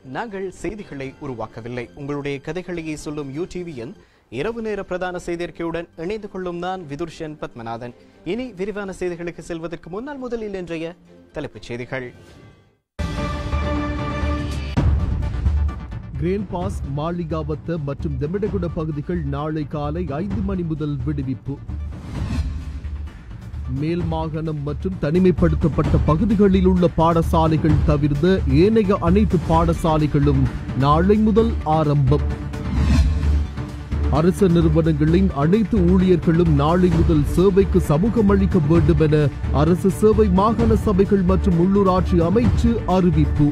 நாங்கள் செய்திகளை உருவாக்கவில்லை. உங்களுடைய கதைகளையே சொல்லும் யூடிவியின் இரவு நேர பிரதான செய்தியறிக்கையுடன் இணைந்து கொள்ளும் நான் விதுர்ஷன் பத்மநாதன். இனி விரிவான செய்திகளுக்கு செல்வதற்கு முன்னால் முதலில் இன்றைய தலைப்புச் செய்திகள். கிரேன் பாஸ், மாளிகாவத்த மற்றும் தெமிடகுட பகுதிகள் நாளை காலை 5 மணி முதல் விடுவிப்பு. மேல் மாகாணம் மற்றும் தனிமைப்படுத்தப்பட்ட பகுதிகளில் உள்ள பாடசாலைகள் தவிர்த்த ஏனைய அனைத்து பாடசாலைகளும் நாளை முதல் ஆரம்பம். அரசு நிறுவனங்களின் அனைத்து ஊழியர்களும் நாளை முதல் சேவைக்கு சமூகம் அளிக்க வேண்டும் என அரசு சேவை மாகாண சபைகள் மற்றும் உள்ளூராட்சி அமைச்சு அறிவிப்பு.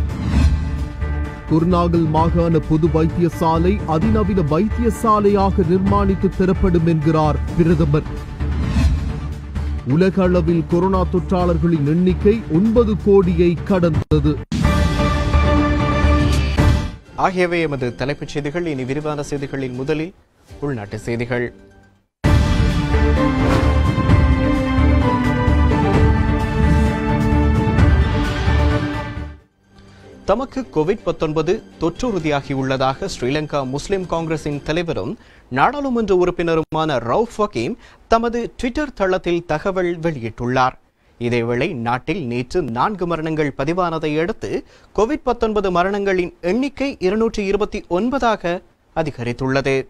குர்நாகல் மாகாண பொது வைத்தியசாலை அதிநவீன வைத்தியசாலையாக நிர்மாணித்து தரப்படும் என்கிறார் பிரதமர். உலக அளவில் கொரோனா தொற்றாளர்களின் எண்ணிக்கை 9 கோடியை கடந்தது. ஆகியவை எமது தலைப்புச் செய்திகள். இனி விரிவான செய்திகளில் முதலில் உள்நாட்டு செய்திகள். தமக்கு கோவிட்-19 தொற்று உறுதியாகியுள்ளதாக ஸ்ரீலங்கா முஸ்லிம் காங்கிரசின் தலைவரும் நாடாளுமன்ற உறுப்பினருமான ரவுஃப் ஹக்கீம் தமது ட்விட்டர் தளத்தில் தகவல் வெளியிட்டுள்ளார். இதேவேளை நாட்டில் நேற்று 4 மரணங்கள் பதிவானதை அடுத்து கோவிட்-19 மரணங்களின் எண்ணிக்கை 229 அதிகரித்துள்ளது.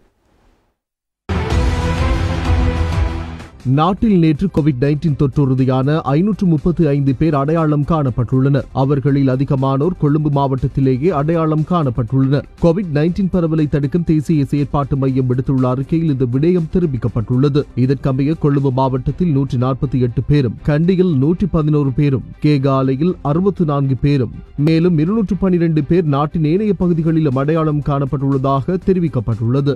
நாட்டில் நேற்று கோவிட்-19 தொற்றுறுதியான 535 பேர் அடையாளம் காணப்பட்டுள்ளனர். அவர்களில் அதிகமானோர் கொழும்பு மாவட்டத்திலேயே அடையாளம் காணப்பட்டுள்ளனர். கோவிட்-19 பரவலை தடுக்கும் தேசிய செயற்பாட்டு மையம் விடுத்துள்ள அறிக்கையில் இந்த விடயம் தெரிவிக்கப்பட்டுள்ளது. இதற்கமைய கொழும்பு மாவட்டத்தில் 148 பேரும், கண்டியில் 111 பேரும், கேகாலையில் 64 பேரும், மேலும் 212 பேர் நாட்டின் ஏனைய பகுதிகளிலும் அடையாளம் காணப்பட்டுள்ளதாக தெரிவிக்கப்பட்டுள்ளது.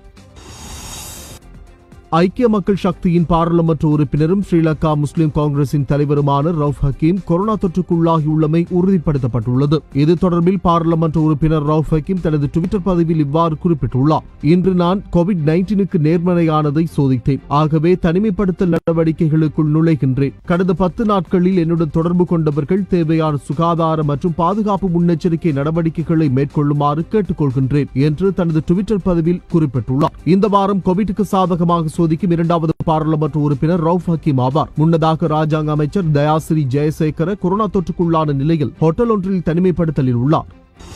ஐக்கிய மக்கள் சக்தியின் பாராளுமன்ற உறுப்பினரும் ஸ்ரீலங்கா முஸ்லிம் காங்கிரசின் தலைவருமான ரவுஃப் ஹக்கீம் கொரோனா தொற்றுக்குள்ளாகியுள்ளமை உறுதிப்படுத்தப்பட்டுள்ளது. இது தொடர்பில் பாராளுமன்ற உறுப்பினர் ரவுஃப் ஹக்கீம் தனது ட்விட்டர் பதிவில் இவ்வாறு குறிப்பிட்டுள்ளார். இன்று நான் கோவிட்-19க்கு நேர்மறையானதை சோதித்தேன். ஆகவே தனிமைப்படுத்தல் நடவடிக்கைகளுக்குள் நுழைகின்றேன். கடந்த 10 நாட்களில் என்னுடன் தொடர்பு கொண்டவர்கள் தேவையான சுகாதார மற்றும் பாதுகாப்பு முன்னெச்சரிக்கை நடவடிக்கைகளை மேற்கொள்ளுமாறு கேட்டுக்கொள்கின்றேன் என்று தனது ட்விட்டர் பதிவில் குறிப்பிட்டுள்ளார். இந்த வாரம் கோவிட்டுக்கு சாதகமாக சோதிக்கும் 2வது பாராளுமன்ற உறுப்பினர் ரவுஃப் ஹக்கீம் ஆவார். முன்னதாக ராஜாங்க அமைச்சர் தயாசிறி ஜெயசேகர கொரோனா தொற்றுக்குள்ளான நிலையில் ஹோட்டல் ஒன்றில் தனிமைப்படுத்தலில் உள்ளார்.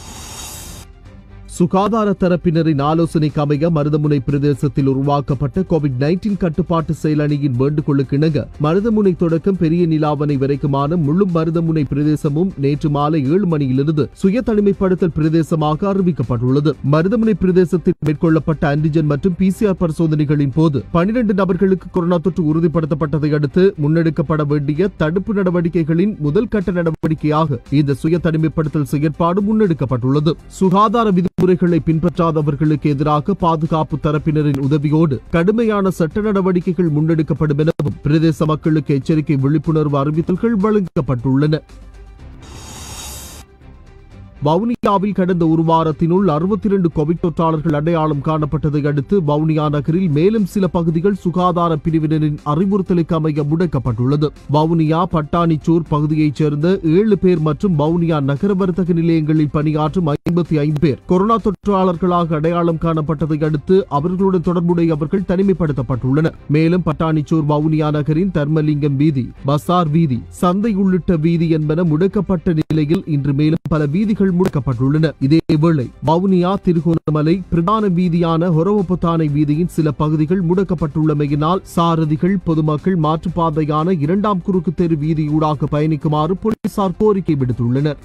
சுகாதார தரப்பினரின் ஆலோசனைக்கு அமைய மருதமுனை பிரதேசத்தில் உருவாக்கப்பட்ட கோவிட்-19 கட்டுப்பாட்டு செயலணியின் வேண்டுகோளுக்கு இணங்க மருதமுனை தொடக்கம் பெரிய நிலாவணை வரைக்குமான முழு மருதமுனை பிரதேசமும் நேற்று மாலை 7 மணியிலிருந்து சுய தனிமைப்படுத்தல் பிரதேசமாக அறிவிக்கப்பட்டுள்ளது. மருதமுனை பிரதேசத்தில் மேற்கொள்ளப்பட்ட ஆன்டிஜன் மற்றும் PCR பரிசோதனைகளின் போது 12 நபர்களுக்கு கொரோனா தொற்று உறுதிப்படுத்தப்பட்டதை அடுத்து முன்னெடுக்கப்பட வேண்டிய தடுப்பு நடவடிக்கைகளின் முதல் கட்ட நடவடிக்கையாக இந்த சுய தனிமைப்படுத்தல் செயற்பாடு முன்னெடுக்கப்பட்டுள்ளது. சுகாதார விதிமுறைகளை பின்பற்றாதவர்களுக்கு எதிராக பாதுகாப்பு தரப்பினரின் உதவியோடு கடுமையான சட்ட நடவடிக்கைகள் முன்னெடுக்கப்படும் எனவும் பிரதேச மக்களுக்கு எச்சரிக்கை விழிப்புணர்வு அறிவித்தல்கள் வழங்கப்பட்டுள்ளன. வவுனியாவில் கடந்த ஒரு வாரத்தினுள் 62 கோவிட் தொற்றாளர்கள் அடையாளம் காணப்பட்டதை அடுத்து வவுனியா நகரில் மேலும் சில பகுதிகள் சுகாதார பிரிவினரின் அறிவுறுத்தலுக்கு அமைய முடக்கப்பட்டுள்ளது. வவுனியா பட்டாணிச்சூர் பகுதியைச் சேர்ந்த 7 பேர் மற்றும் வவுனியா நகர வர்த்தக நிலையங்களில் பணியாற்றும் 55 பேர் கொரோனா தொற்றாளர்களாக அடையாளம் காணப்பட்டதை அடுத்து அவர்களுடன் தொடர்புடையவர்கள் தனிமைப்படுத்தப்பட்டுள்ளனர். மேலும் பட்டாணிச்சூர் வவுனியா நகரின் தர்மலிங்கம் வீதி, பசார் வீதி, சந்தை உள்ளிட்ட வீதி என்பன முடக்கப்பட்ட நிலையில் இன்று மேலும் பல வீதிகள் முடக்கப்பட்டுள்ளன. இதேவேளை வவுனியா திருகோணமலை பிரதான வீதியான ஹொரவபொத்தானை வீதியின் சில பகுதிகள் முடக்கப்பட்டுள்ளமையினால் சாரதிகள் பொதுமக்கள் மாற்றுப்பாதையான 2ஆம் குறுக்கு தெரு வீதியூடாக பயணிக்குமாறு போலீசார் கோரிக்கை விடுத்துள்ளனர்.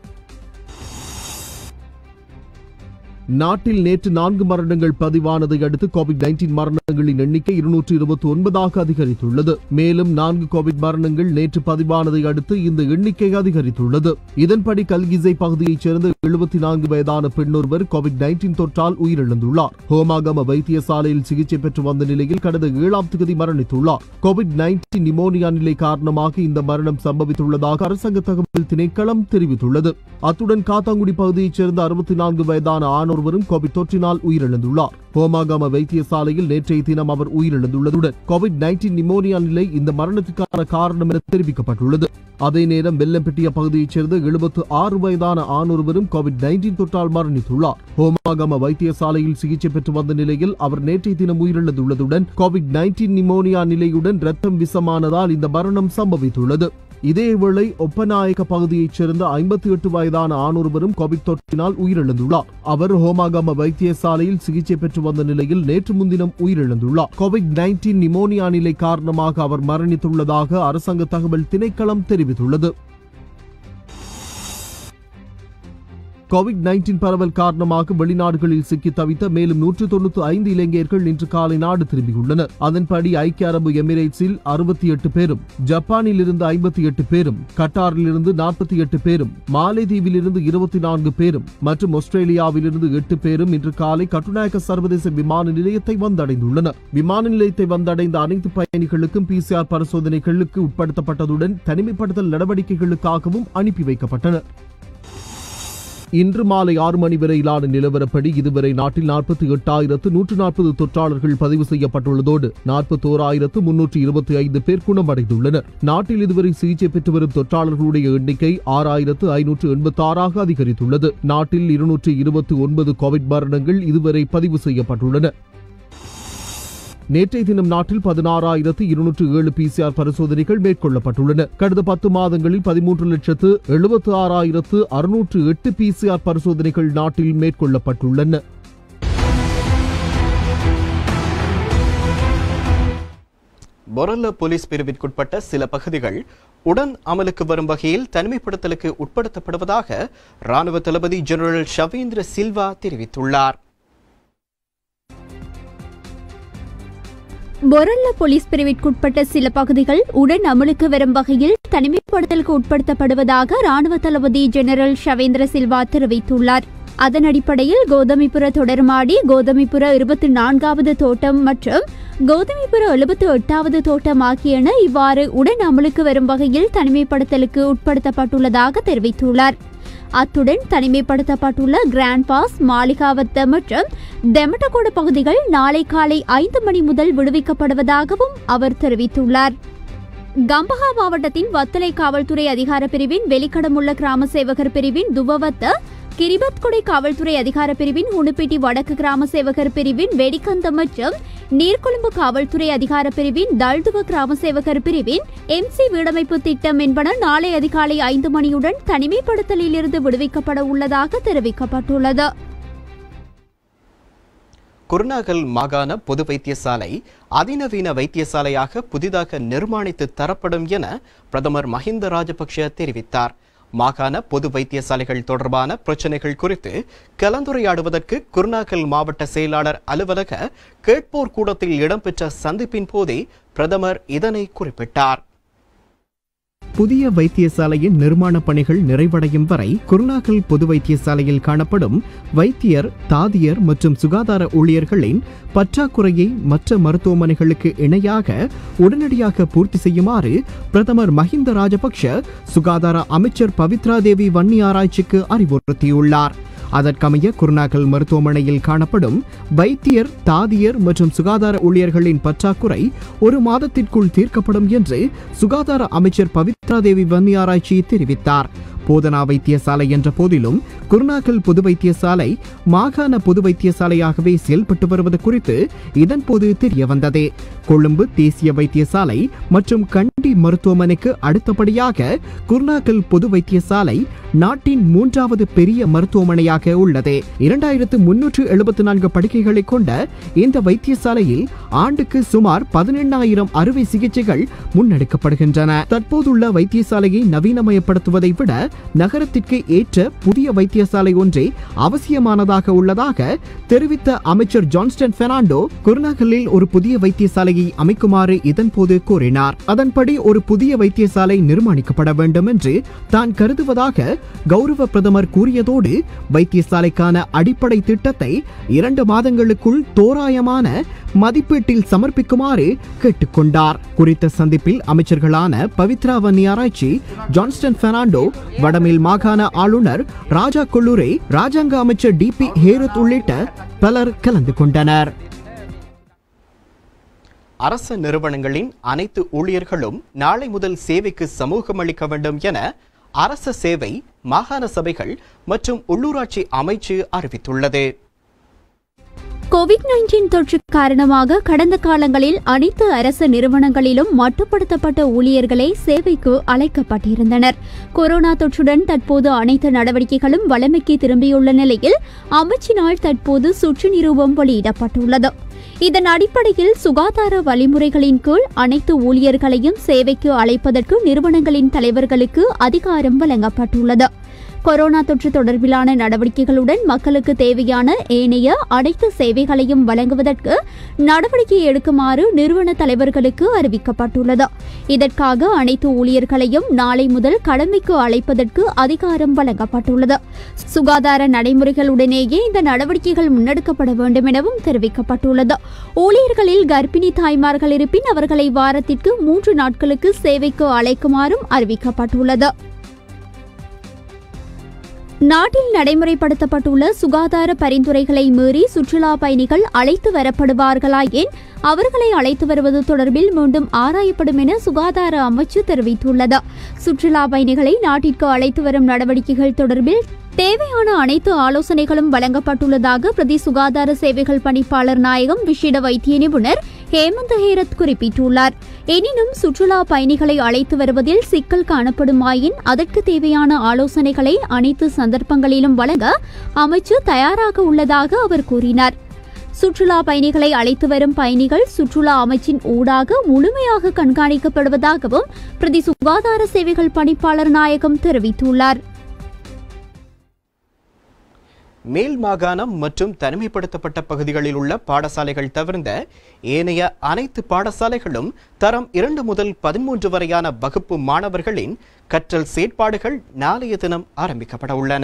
நாட்டில் நேற்று 4 மரணங்கள் பதிவானதை அடுத்து கோவிட்-19 மரணங்களின் எண்ணிக்கை 229 அதிகரித்துள்ளது. மேலும் 4 கோவிட் மரணங்கள் நேற்று பதிவானதை அடுத்து இந்த எண்ணிக்கை அதிகரித்துள்ளது. இதன்படி கல்கிசை பகுதியைச் சேர்ந்த 74 வயதான பெண்ணொருவர் கோவிட்-19 தொற்றால் உயிரிழந்துள்ளார். ஹோமாகம வைத்தியசாலையில் சிகிச்சை பெற்று வந்த நிலையில் கடந்த 7ஆம் தேதி மரணித்துள்ளார். கோவிட்-19 நிமோனியா நிலை காரணமாக இந்த மரணம் சம்பவித்துள்ளதாக அரசாங்க தகவல் திணைக்களம் தெரிவித்துள்ளது. அத்துடன் காத்தாங்குடி பகுதியைச் சேர்ந்த 64 வயதான ஆணொரு ஒருவரும் கோவிட் தொற்றினால் உயிரிழந்துள்ளார். ஹோமாகம வைத்தியசாலையில் நேற்றைய தினம் அவர் உயிரிழந்துள்ளதுடன் கோவிட்-19 நிமோனியா நிலை இந்த மரணத்துக்கான காரணம் என தெரிவிக்கப்பட்டுள்ளது. அதே நேரம் வெல்லம்பெட்டிய பகுதியைச் சேர்ந்த 76 வயதான ஆண் ஒருவரும் கோவிட்-19 தொற்றால் மரணித்துள்ளார். ஹோமாகம வைத்தியசாலையில் சிகிச்சை பெற்று வந்த நிலையில் அவர் நேற்றைய தினம் உயிரிழந்துள்ளதுடன் கோவிட்-19 நிமோனியா நிலையுடன் இரத்தம் விஷமானதால் இந்த மரணம் சம்பவித்துள்ளது. இதேவேளை ஒப்பநாயக்க பகுதியைச் சேர்ந்த 58 வயதான ஆணொருவரும் கோவிட் தொற்றினால் உயிரிழந்துள்ளார். அவர் ஹோமாகம வைத்தியசாலையில் சிகிச்சை பெற்று வந்த நிலையில் நேற்று முன்தினம் உயிரிழந்துள்ளார். கோவிட்-19 நிமோனியா நிலை காரணமாக அவர் மரணித்துள்ளதாக அரசாங்க தகவல் திணைக்களம் தெரிவித்துள்ளது. கோவிட்-19 பரவல் காரணமாக வெளிநாடுகளில் சிக்கி தவித்த மேலும் 195 இலங்கையர்கள் இன்று காலை நாடு திரும்பியுள்ளனர். அதன்படி ஐக்கிய அரபு எமிரேட்ஸில் 68 பேரும், ஜப்பானில் இருந்து 58 பேரும், கட்டாரில் இருந்து 48 பேரும், மாலைதீவில் இருந்து 24 பேரும் மற்றும் ஆஸ்திரேலியாவில் இருந்து 8 பேரும் இன்று காலை கட்டுநாயக்க சர்வதேச விமான நிலையத்தை வந்தடைந்துள்ளனர். விமான நிலையத்தை வந்தடைந்த அனைத்து பயணிகளுக்கும் PCR பரிசோதனைகளுக்கு உட்படுத்தப்பட்டதுடன் தனிமைப்படுத்தல் நடவடிக்கைகளுக்காகவும் அனுப்பி வைக்கப்பட்டனர். இன்று மாலை 6 மணி வரையிலான நிலவரப்படி இதுவரை நாட்டில் 48,140 தொற்றாளர்கள் பதிவு செய்யப்பட்டுள்ளதோடு 41,325 பேர் குணமடைந்துள்ளனர். நாட்டில் இதுவரை சிகிச்சை பெற்று வரும் தொற்றாளர்களுடைய எண்ணிக்கை 6,586 அதிகரித்துள்ளது. நாட்டில் 229 கோவிட் மரணங்கள் இதுவரை பதிவு செய்யப்பட்டுள்ளன. நேற்றைய தினம் நாட்டில் 16,207 PCR பரிசோதனைகள் மேற்கொள்ளப்பட்டுள்ளன. கடந்த 10 மாதங்களில் 13,76,608 PCR பரிசோதனைகள் நாட்டில் மேற்கொள்ளப்பட்டுள்ளன. பொரல்ல போலீஸ் பிரிவிற்குட்பட்ட சில பகுதிகள் உடன் அமலுக்கு வரும் வகையில் தனிமைப்படுத்தலுக்கு உட்படுத்தப்படுவதாக ராணுவ தளபதி ஜெனரல் ஷவேந்திர சில்வா தெரிவித்துள்ளார். பொரல்ல போலீஸ் பிரிவிற்குட்பட்ட சில பகுதிகள் உடன் அமலுக்கு வரும் வகையில் தனிமைப்படுத்தலுக்கு உட்படுத்தப்படுவதாக ராணுவ தளபதி ஜெனரல் ஷவேந்திர சில்வா தெரிவித்துள்ளார். அதன் அடிப்படையில் கோதமிபுர தொடர்மாடி, கோதமிபுர 24வது தோட்டம் மற்றும் கோதமிபுர 78வது தோட்டம் ஆகியன இவ்வாறு உடன் அமலுக்கு வரும் வகையில் தனிமைப்படுத்தலுக்கு உட்படுத்தப்பட்டுள்ளதாக தெரிவித்துள்ளார். அத்துடன் தனிமைப்படுத்தப்பட்டுள்ள கிராண்ட் பாஸ், மாளிகாவத்த மற்றும் தெமட்டகோடு பகுதிகள் நாளை காலை 5 மணி முதல் விடுவிக்கப்படுவதாகவும் அவர் தெரிவித்துள்ளார். கம்பஹா மாவட்டத்தின் வத்தலை காவல்துறை அதிகார பிரிவின் வெளிக்கடமுள்ள கிராம சேவகர் பிரிவின் துவவத்த, கிரிபத்கொடை காவல்துறை அதிகார பிரிவின் உணுப்பிட்டி வடக்கு கிராம சேவகர் பிரிவின் வெடிக்கந்தம் மற்றும் நீர்கொழும்பு காவல்துறை அதிகார பிரிவின் தல்துவ கிராம சேவகர் பிரிவின் MC வீடமைப்பு திட்டம் என்பன நாளை அதிகாலை 5 மணியுடன் தனிமைப்படுத்தலில் இருந்து விடுவிக்கப்பட உள்ளதாக தெரிவிக்கப்பட்டுள்ளது. குருநாகல் மாகாண பொது வைத்தியசாலை அதிநவீன வைத்தியசாலையாக புதிதாக நிர்மாணித்து தரப்படும் என பிரதமர் மஹிந்த ராஜபக்ஷ தெரிவித்தார். மாகாண பொது வைத்தியசாலைகள் தொடர்பான பிரச்சினைகள் குறித்து கலந்துரையாடுவதற்கு குருநாகல் மாவட்ட செயலாளர் அலுவலக கேட்போர் கூடத்தில் இடம்பெற்ற சந்திப்பின் போதே பிரதமர் இதனை குறிப்பிட்டார். புதிய வைத்தியசாலையின் நிர்மாண பணிகள் நிறைவடையும் வரை குருநாகல் பொது வைத்தியசாலையில் காணப்படும் வைத்தியர், தாதியர் மற்றும் சுகாதார ஊழியர்களின் பற்றாக்குறையை மற்ற மருத்துவமனைகளுக்கு இணையாக உடனடியாக பூர்த்தி செய்யுமாறு பிரதமர் மஹிந்த ராஜபக்ஷ சுகாதார அமைச்சர் பவித்ரா தேவி வன்னி ஆராய்ச்சிக்கு அறிவுறுத்தியுள்ளார். அதற்கமைய குருநாகல் மருத்துவமனையில் காணப்படும் வைத்தியர், தாதியர் மற்றும் சுகாதார ஊழியர்களின் பற்றாக்குறை 1 மாதத்திற்குள் தீர்க்கப்படும் என்று சுகாதார அமைச்சர் பவித்ரா தேவி வன்னி ஆராய்ச்சி தெரிவித்தார். போதனா வைத்தியசாலை என்ற போதிலும் குருநாகல் பொது வைத்தியசாலை மாகாண பொது வைத்தியசாலையாகவே செயல்பட்டு வருவது குறித்து இதன்போது தெரிய வந்தது. கொழும்பு தேசிய வைத்தியசாலை மற்றும் கண்டி மருத்துவமனைக்கு அடுத்தபடியாக குருநாகல் பொது வைத்தியசாலை நாட்டின் 3வது பெரிய மருத்துவமனையாக உள்ளது. 2374 படுக்கைகளை கொண்ட இந்த வைத்தியசாலையில் ஆண்டுக்கு சுமார் 18,000 அறுவை சிகிச்சைகள் முன்னெடுக்கப்படுகின்றன. தற்போதுள்ள வைத்தியசாலையை நவீனமயப்படுத்துவதை விட நகரத்திற்கு ஏற்ற புதிய வைத்தியசாலை ஒன்றே அவசியமானதாக உள்ளதாக தெரிவித்த அமைச்சர் ஜான்ஸ்டன் பெர்னாண்டோ குருநாகலில் ஒரு புதிய வைத்தியசாலையை அமைக்குமாறு இதன்போது கோரினார். அதன்படி ஒரு புதிய வைத்தியசாலை நிர்மாணிக்கப்பட வேண்டும் என்று தான் கருதுவதாக கௌரவ பிரதமர் கூறியதோடு வைத்தியசாலைக்கான அடிப்படை திட்டத்தை 2 மாதங்களுக்குள் தோராயமான மதிப்பீட்டில் சமர்ப்பிக்குமாறு கேட்டுக்கொண்டார். குறித்த சந்திப்பில் அமைச்சர்களான பவித்ரா வன்னியாராய்ச்சி, ஜான்ஸ்டன் பெர்னாண்டோ, வடமேல் மாகாண ஆளுநர் ராஜா கொல்லூரே, ராஜாங்க அமைச்சர் DP ஹேரத் உள்ளிட்ட பலர் கலந்து கொண்டனர். அரசு நிறுவனங்களின் அனைத்து ஊழியர்களும் நாளை முதல் சேவைக்கு சமூகம் அளிக்க வேண்டும் என அரச சேவை, மாகாண சபைகள் மற்றும் உள்ளூராட்சி அமைச்சு அறிவித்துள்ளது. கோவிட்-19 தொற்று காரணமாக கடந்த காலங்களில் அனைத்து அரசு நிறுவனங்களிலும் மட்டுப்படுத்தப்பட்ட ஊழியர்களே சேவைக்கு அழைக்கப்பட்டிருந்தனர். கொரோனா தொற்றுடன் தற்போது அனைத்து நடவடிக்கைகளும் வழமைக்கு திரும்பியுள்ள நிலையில் அமைச்சினால் தற்போது சுற்று நிரூபம் வெளியிடப்பட்டுள்ளது. இதன் அடிப்படையில் சுகாதார வழிமுறைகளின் கீழ் அனைத்து ஊழியர்களையும் சேவைக்கு அழைப்பதற்கு நிறுவனங்களின் தலைவர்களுக்கு அதிகாரம் வழங்கப்பட்டுள்ளது. கொரோனா தொற்று தொடர்பிலான நடவடிக்கைகளுடன் மக்களுக்கு தேவையான ஏனைய அனைத்து சேவைகளையும் வழங்குவதற்கு நடவடிக்கை எடுக்குமாறு நிறுவன தலைவர்களுக்கு அறிவிக்கப்பட்டுள்ளது. இதற்காக அனைத்து ஊழியர்களையும் நாளை முதல் கடமைக்கு அழைப்பதற்கு அதிகாரம் வழங்கப்பட்டுள்ளது. சுகாதார நடைமுறைகளுடனேயே இந்த நடவடிக்கைகள் முன்னெடுக்கப்பட வேண்டும் எனவும் தெரிவிக்கப்பட்டுள்ளது. ஊழியர்களில் கர்ப்பிணி தாய்மார்கள் இருப்பின் அவர்களை வாரத்திற்கு 3 நாட்களுக்கு சேவைக்கு அழைக்குமாறும் அறிவிக்கப்பட்டுள்ளது. நாட்டில் நடைமுறைப்படுத்தப்பட்டுள்ள சுகாதார பரிந்துரைகளை மீறி சுற்றுலா பயணிகள் அழைத்து வரப்படுவார்களாயின் அவர்களை அழைத்து வருவது தொடர்பில் மீண்டும் ஆராயப்படும் என சுகாதார அமைச்சு தெரிவித்துள்ளது. சுற்றுலா பயணிகளை நாட்டிற்கு அழைத்து வரும் நடவடிக்கைகள் தொடர்பில் தேவையான அனைத்து ஆலோசனைகளும் வழங்கப்பட்டுள்ளதாக பிரதி சுகாதார சேவைகள் பணிப்பாளர் நாயகம் விசேட வைத்திய நிபுணர் ஹேமந்த ஹேரத் குறிப்பிட்டுள்ளார். எனினும் சுற்றுலா பயணிகளை அழைத்து வருவதில் சிக்கல் காணப்படுமாயின் அதற்கு தேவையான ஆலோசனைகளை அனைத்து சந்தர்ப்பங்களிலும் வழங்க அமைச்சு தயாராக உள்ளதாக அவர் கூறினார். சுற்றுலா பயணிகளை அழைத்து வரும் பயணிகள் சுற்றுலா அமைச்சின் ஊடாக முழுமையாக கண்காணிக்கப்படுவதாகவும் பிரதி சுகாதார சேவைகள் பணிப்பாளர் நாயகம் தெரிவித்துள்ளார். மேல் மாகாணம் மற்றும் தனிமைப்படுத்தப்பட்ட பகுதிகளில் உள்ள பாடசாலைகள் தவிர்ந்த ஏனைய அனைத்து பாடசாலைகளும் தரம் 2 முதல் 13 வரையான வகுப்பு மாணவர்களின் கற்றல் செயற்பாடுகள் நாளைய தினம் ஆரம்பிக்கப்பட உள்ளன.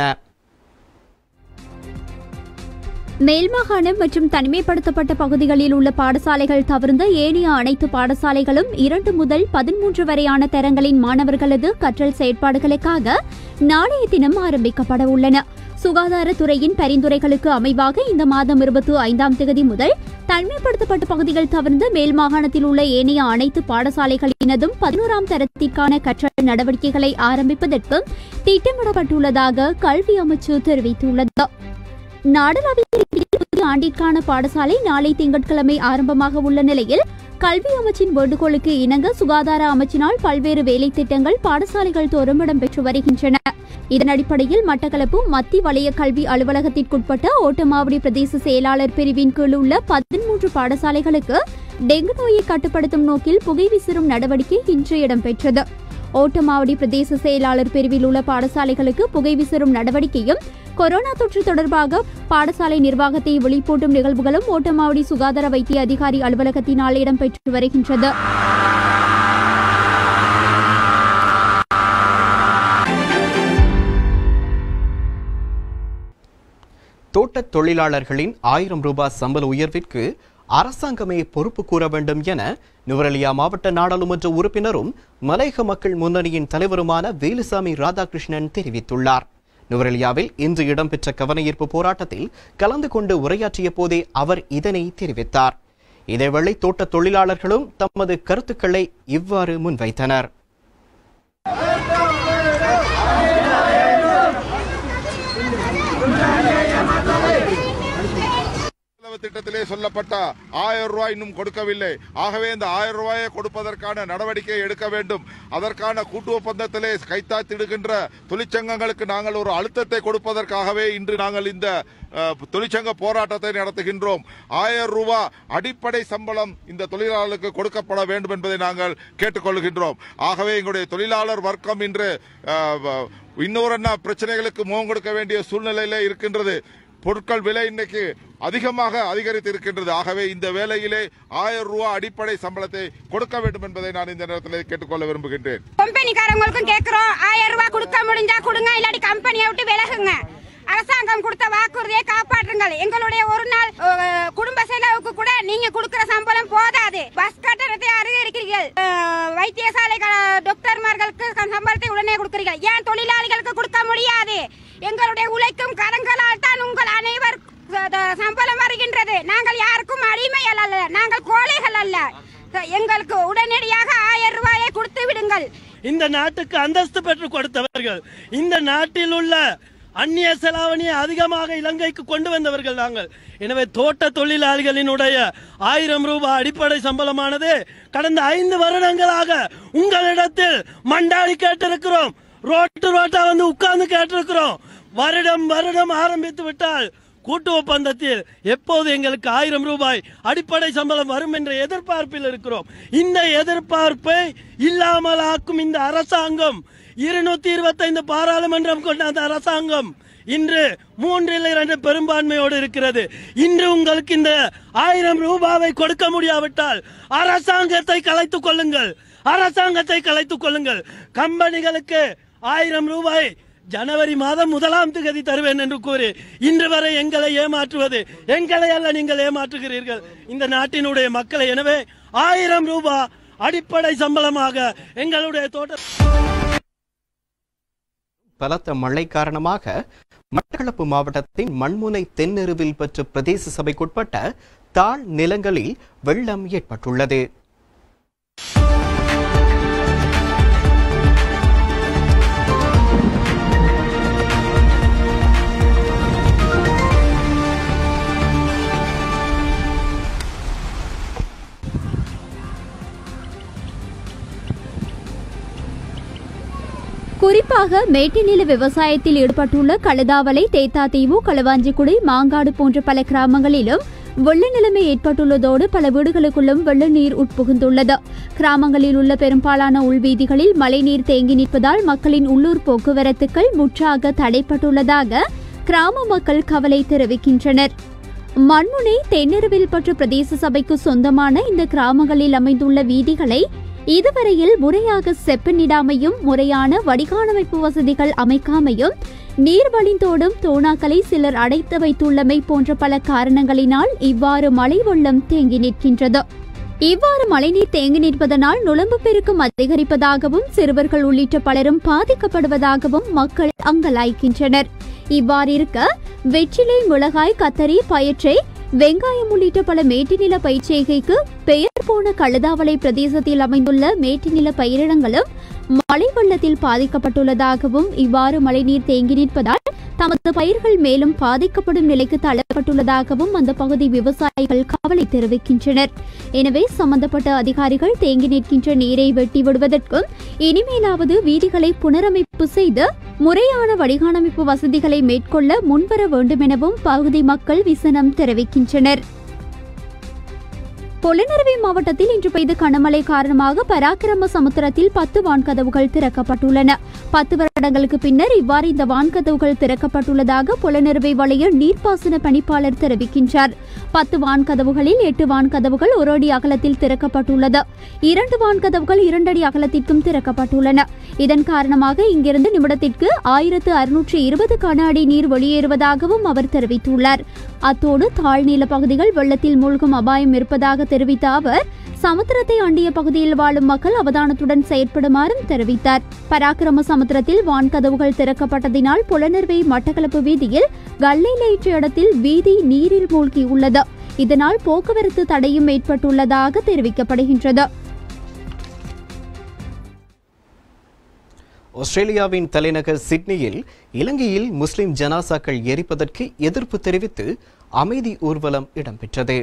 மேல் மாகாணம் மற்றும் தனிமைப்படுத்தப்பட்ட பகுதிகளில் உள்ள பாடசாலைகள் தவிர்ந்த ஏனைய அனைத்து பாடசாலைகளும் 2 முதல் 13 வரையான தரங்களின் மாணவர்களது கற்றல் செயற்பாடுகளுக்காக நாளைய தினம் ஆரம்பிக்கப்பட உள்ளன. சுகாதாரத்துறையின் பரிந்துரைகளுக்கு அமைவாக இந்த மாதம் 25ஆம் தேதி முதல் தனிமைப்படுத்தப்பட்ட பகுதிகள் தவிர்ந்த மேல் மாகாணத்தில் உள்ள ஏனைய அனைத்து பாடசாலைகளினதும் 11ஆம் தரத்திற்கான கற்றல் நடவடிக்கைகளை ஆரம்பிப்பதற்கும் திட்டமிடப்பட்டுள்ளதாக கல்வி அமைச்சு தெரிவித்துள்ளது. நாடளாவிய புதிய ஆண்டிற்கான பாடசாலை நாளை திங்கட்கிழமை ஆரம்பமாக உள்ள நிலையில் கல்வி அமைச்சின் வேண்டுகோளுக்கு இணங்க சுகாதார அமைச்சினால் பல்வேறு வேலை திட்டங்கள் பாடசாலைகள் தோறும் இடம்பெற்று வருகின்றன. இதன் அடிப்படையில் மட்டக்களப்பு மத்திய வலய கல்வி அலுவலகத்திற்குட்பட்ட ஓட்டமாவடி பிரதேச செயலாளர் பிரிவின் கீழ் உள்ள 13 பாடசாலைகளுக்கு டெங்கு நோயை கட்டுப்படுத்தும் நோக்கில் புகை விசிறும் நடவடிக்கை இன்று இடம்பெற்றது. ஓட்டமாவடி பிரதேச செயலாளர் பிரிவில் உள்ள பாடசாலைகளுக்கு புகை விசிறும் நடவடிக்கையும் கொரோனா தொற்று தொடர்பாக பாடசாலை நிர்வாகத்தை வெளிப்பூட்டும் நிகழ்வுகளும் ஓட்டமாவடி சுகாதார வைத்திய அதிகாரி அலுவலகத்தினால் இடம்பெற்று வருகின்றது. தோட்டத் தொழிலாளர்களின் 1000 ரூபாய் சம்பள உயர்விற்கு அரசாங்கமே பொறுப்பு கூற வேண்டும் என நுவரெலியா மாவட்ட நாடாளுமன்ற உறுப்பினரும் மலையக மக்கள் முன்னணியின் தலைவருமான வேலுசாமி ராதாகிருஷ்ணன் தெரிவித்துள்ளார். நுவரெலியாவில் இன்று இடம்பெற்ற கவனஈர்ப்பு போராட்டத்தில் கலந்து கொண்டு உரையாற்றிய போதே அவர் இதனை தெரிவித்தார். இதேவேளை தோட்ட தொழிலாளர்களும் தமது கருத்துக்களை இவ்வாறு முன்வைத்தனர். திட்டத்திலே சொல்லப்பட்ட 1000 ரூபாய் இன்னும் கொடுக்கவில்லை. ஆகவே இந்த 1000 ரூபாயை கொடுப்பதற்கான நடவடிக்கை எடுக்க வேண்டும். அதற்கான கூட்டு ஒப்பந்தத்திலே கைத்தாத்திடுகின்ற தொழிற்சங்கங்களுக்கு நாங்கள் ஒரு அழுத்தத்தை கொடுப்பதற்காகவே இன்று நாங்கள் இந்த தொழிற்சங்க போராட்டத்தை நடத்துகின்றோம். 1000 ரூபாய் அடிப்படை சம்பளம் இந்த தொழிலாளர்களுக்கு கொடுக்கப்பட வேண்டும் என்பதை நாங்கள் கேட்டுக்கொள்கின்றோம். ஆகவே எங்களுடைய தொழிலாளர் வர்க்கம் இன்று இன்னொரு பிரச்சனைகளுக்கு முகம் கொடுக்க வேண்டிய சூழ்நிலையில இருக்கின்றது. பொருட்கள் விலை இன்னைக்கு அதிகமாக அதிகரித்து இருக்கின்றது. ஆகவே இந்த வேளையிலே 1000 ரூபாய் அடிப்படை சம்பளத்தை கொடுக்க வேண்டும் என்பதை நான் இந்த நேரத்தில் கேட்டுக்கொள்ள விரும்புகின்றேன். கம்பெனிக்காரங்களுக்கும் கேட்கிறோம், 1000 ரூபாய் கொடுக்க முடிஞ்சா கொடுங்க, இல்லாட்டி கம்பெனியை விட்டு விலகுங்க. அரசாங்கம் கொடுத்த வாக்குறுதியை காப்பாற்றுங்கள். எங்களுடைய ஒரு நாள் குடும்ப செலவுக்கு கூட நீங்க கொடுக்கிற சம்பளம் போதாது. பஸ் கட்டணத்தை அதிகரிக்கிறீர்கள், வைத்தியசாலை டாக்டர்மார்களுக்கு சம்பளத்தை உடனே கொடுக்கிறீர்கள். ஏன் தொழிலாளிகளுக்கு கொடுக்க முடியாது? எங்களுடைய உழைக்கும் கரங்களால் தான் உங்கள் அனைவர் சம்பளம் வருகின்றது. நாங்கள் யாருக்கும் அடிமைகள் அல்ல, நாங்கள் கோழைகள் அல்ல. எங்களுக்கு உடனடியாக 1000 ரூபாயை கொடுத்து விடுங்கள். இந்த நாட்டுக்கு அந்தஸ்து பெற்று கொடுத்தவர்கள், இந்த நாட்டில் உள்ள அந்நிய செலாவணியை அதிகமாக இலங்கைக்கு கொண்டு வந்தவர்கள் நாங்கள். எனவே தோட்ட தொழிலாளிகளினுடைய 1000 ரூபாய் அடிப்படை சம்பளமானது கடந்த 5 வருடங்களாக உங்களிடத்தில் மண்டாடி கேட்டிருக்கிறோம், ரோட்டா வந்து உட்கார்ந்து கேட்டிருக்கிறோம். வருடம் ஆரம்பித்து விட்டால் கூட்டு ஒப்பந்தத்தில் எப்போது எங்களுக்கு 1000 ரூபாய் அடிப்படை சம்பளம் வரும் என்ற எதிர்பார்ப்பில் இருக்கிறோம். இந்த எதிர்பார்ப்பை இல்லாமல் ஆக்கும் இந்த அரசாங்கம், 225 பாராளுமன்றம் கொண்ட அந்த அரசாங்கம் இன்று 3-2 பெரும்பான்மையோடு இருக்கிறது. இன்று உங்களுக்கு இந்த 1000 ரூபாவை கொடுக்க முடியாவிட்டால் அரசாங்கத்தை கலைத்துக் கொள்ளுங்கள், அரசாங்கத்தை கலைத்துக் கொள்ளுங்கள். கம்பெனிகளுக்கு 1000 ரூபாய் ஜனவரி மாதம் 1ஆம் தேதி தருவேன் என்று கூறி இன்று வரை எங்களை ஏமாற்றுவது, எங்களை அல்ல நீங்கள் ஏமாற்றுகிறீர்கள் இந்த நாட்டினுடைய மக்களை. எனவே 1000 ரூபாய் அடிப்படை சம்பளமாக எங்களுடைய தோட்ட. பலத்த மழை காரணமாக மட்டக்களப்பு மாவட்டத்தின் மண்முனை தென்னெருவில் பெற்ற பிரதேச சபைக்குட்பட்ட தாழ் நிலங்களில் வெள்ளம் ஏற்பட்டுள்ளது. குறிப்பாக மேட்டுநில விவசாயத்தில் ஈடுபட்டுள்ள கழுதாவளை, தேத்தாத்தீவு, களுவாஞ்சிக்குடி, மாங்காடு போன்ற பல கிராமங்களிலும் வெள்ள நிலைமை ஏற்பட்டுள்ளதோடு பல வீடுகளுக்குள்ளும் வெள்ள நீர் உட்புகுந்துள்ளது. கிராமங்களில் உள்ள பெரும்பாலான உள்வீதிகளில் மழைநீர் தேங்கி நிற்பதால் மக்களின் உள்ளூர் போக்குவரத்துக்கள் முற்றாக தடைப்பட்டுள்ளதாக கிராம மக்கள் கவலை தெரிவிக்கின்றனர். மண்முனை தென்னெருவில் பற்று பிரதேச சபைக்கு சொந்தமான இந்த கிராமங்களில் அமைந்துள்ள வீதிகளை இதுவரையில் முறையாக செப்பனிடாமையும் முறையான வடிகாலமைப்பு வசதிகள் அமைக்காமையும் நீர் வழிந்தோடும் தோணாக்களை சிலர் அடைத்து வைத்துள்ளமை போன்ற பல காரணங்களினால் இவ்வாறு மழை வெள்ளம் தேங்கி நிற்கின்றது. இவ்வாறு மழைநீர் தேங்கி நிற்பதனால் நுளம்பு பெருக்கம் அதிகரிப்பதாகவும் சிறுவர்கள் உள்ளிட்ட பலரும் பாதிக்கப்படுவதாகவும் மக்கள் அங்கலாய்க்கின்றனர். இவ்வாறிருக்க வெற்றிலை, மிளகாய், கத்தரி, பயற்றை, வெங்காயம் உள்ளிட்ட பல மேட்டுநில பயிர்ச்செய்கைக்கு பெயர் போன கழுதாவளை பிரதேசத்தில் அமைந்துள்ள மேட்டுநில பயிரிடங்களும் மழை வெள்ளத்தில் பாதிக்கப்பட்டுள்ளதாகவும் இவ்வாறு மழைநீர் தேங்கி நிற்பதால் தமது பயிர்கள் மேலும் பாதிக்கப்படும் நிலைக்கு தள்ளப்பட்டுள்ளதாகவும் அந்த பகுதி விவசாயிகள் கவலை தெரிவிக்கின்றனர். எனவே சம்பந்தப்பட்ட அதிகாரிகள் தேங்கி நிற்கின்ற நீரை வெட்டி விடுவதற்கும் இனிமேலாவது வீதிகளை புனரமைப்பு செய்து முறையான வடிகாலமைப்பு வசதிகளை மேற்கொள்ள முன்வர வேண்டும் எனவும் பகுதி மக்கள் விசனம் தெரிவிக்கின்றனர். பொலனறுவை மாவட்டத்தில் இன்று பெய்த கனமழை காரணமாக பராக்கிரம சமுத்திரத்தில் 10 வான்கதவுகள் திறக்கப்பட்டுள்ளன. 10 வருடங்களுக்கு பின்னர் இவ்வாறு இந்த வான்கதவுகள் திறக்கப்பட்டுள்ளதாக பொலனறுவை வலய நீர்ப்பாசன பணிப்பாளர் தெரிவிக்கின்றார். 10 வான்கதவுகளில் 8 வான்கதவுகள் 1 அடி அகலத்தில் திறக்கப்பட்டுள்ளது. 2 வான்கதவுகள் 2 அடி அகலத்திற்கும் திறக்கப்பட்டுள்ளன. இதன் காரணமாக இங்கிருந்து நிமிடத்திற்கு 1620 கன அடி நீர் வெளியேறுவதாகவும் அவர் தெரிவித்துள்ளார். அத்தோடு தாழ்நில பகுதிகள் வெள்ளத்தில் மூழ்கும் அபாயம் இருப்பதாக தெரிவித்த அவர் சமுத்திரத்தை அண்டிய பகுதியில் வாழும் மக்கள் அவதானத்துடன் செயற்படுமாறும் தெரிவித்தார். பராக்கிரம சமுத்திரத்தில் வான்கதவுகள் திறக்கப்பட்டதினால் புலனர்வை மட்டக்களப்பு வீதியில் கல்லையில் ஏற்ற இடத்தில் வீதி நீரில் மூழ்கியுள்ளது. இதனால் போக்குவரத்து தடையும் ஏற்பட்டுள்ளதாக தெரிவிக்கப்படுகின்றது. ஆஸ்திரேலியாவின் தலைநகர் சிட்னியில் இலங்கையில் முஸ்லிம் ஜனாசாக்கள் எரிப்பதற்கு எதிர்ப்பு தெரிவித்து அமைதி ஊர்வலம் இடம்பெற்றது.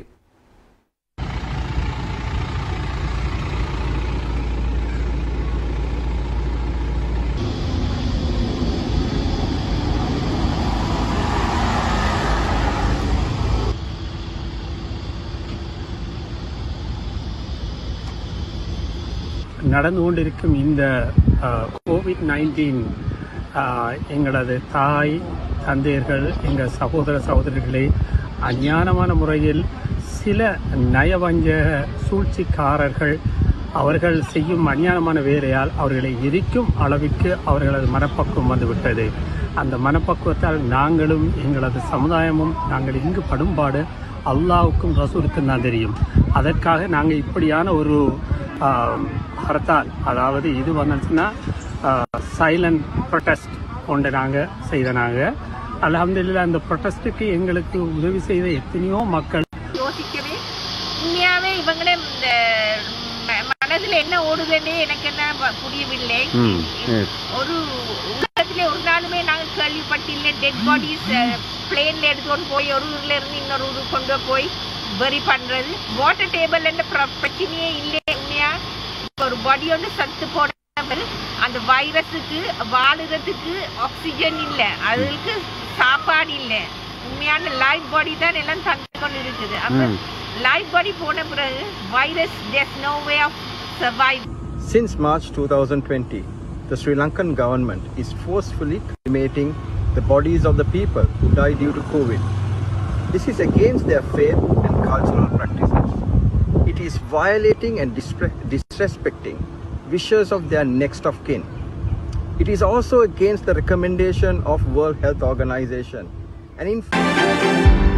நடந்து கொண்டிருக்கும் இந்த கோவிட்-19 எங்களது தாய் தந்தையர்கள் எங்கள் சகோதர சகோதரிகளை அஞ்ஞானமான முறையில் சில நயவஞ்சக சூழ்ச்சிக்காரர்கள் அவர்கள் செய்யும் அஞ்ஞானமான வேலையால் அவர்களை எரிக்கும் அளவிற்கு அவர்களது மனப்பக்குவம் வந்துவிட்டது. அந்த மனப்பக்குவத்தால் நாங்களும் எங்களது சமுதாயமும் நாங்கள் இங்கு படும்பாடு அல்லாவுக்கும் ரசூலுக்கும் தான் தெரியும். அதற்காக நாங்கள் இப்படியான ஒரு ஹர்த்தால், அதாவது இது வந்துச்சுன்னா சைலண்ட் ப்ரொட்டஸ்ட் கொண்டு நாங்கள் செய்தனாங்க. அல்ஹம்துலில்லாஹ் அந்த ப்ரொட்டஸ்ட்டுக்கு எங்களுக்கு உதவி செய்த எத்தனையோ மக்கள் யோசிக்கவே உண்மையாவே இவங்களே இந்த மனதில் என்ன ஓடுதுன்னே எனக்கு என்ன புரியவில்லை. ஒரு உலகத்திலே ஒரு நாளுமே நாங்கள் கேள்விப்பட்டில்லை டெட் பாடிஸ் பிளேன்ல எடுத்துக்கொண்டு போய் ஒரு ஊர்ல இருந்து இன்னொரு ஊருக்கு கொண்டு போய் பரி பண்றது. வாட்டர் டேபிள் என்ற பிரச்சனையே இல்லை. உண்மையா ஒரு பாடி ஒன்று சத்து போட அந்த வைரஸுக்கு வாழுறதுக்கு ஆக்சிஜன் இல்லை, அதுக்கு சாப்பாடு இல்லை. உண்மையான லைஃப் பாடி தான் எல்லாம் தந்து கொண்டு இருக்குது. அப்ப லைஃப் பாடி போன பிறகு virus there's no way of survive. Since March 2020, the Sri Lankan government is forcefully cremating the bodies of the people who died due to COVID. This is against their faith and cultural practices. It is violating and disrespecting wishes of their next of kin. It is also against the recommendation of World Health Organization and in